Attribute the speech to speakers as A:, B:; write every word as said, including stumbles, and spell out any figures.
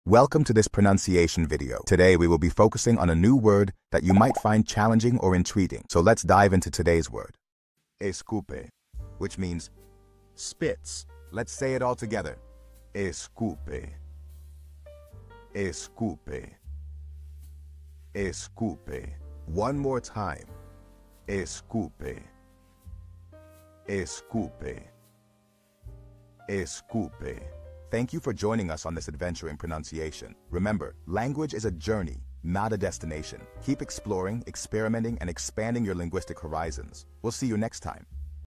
A: Welcome to this pronunciation video. Today we will be focusing on a new word that you might find challenging or intriguing. So let's dive into today's word. Escupe, which means spits. Let's say it all together. Escupe. Escupe. Escupe. One more time. Escupe. Escupe. Escupe. Thank you for joining us on this adventure in pronunciation. Remember, language is a journey, not a destination. Keep exploring, experimenting, and expanding your linguistic horizons. We'll see you next time.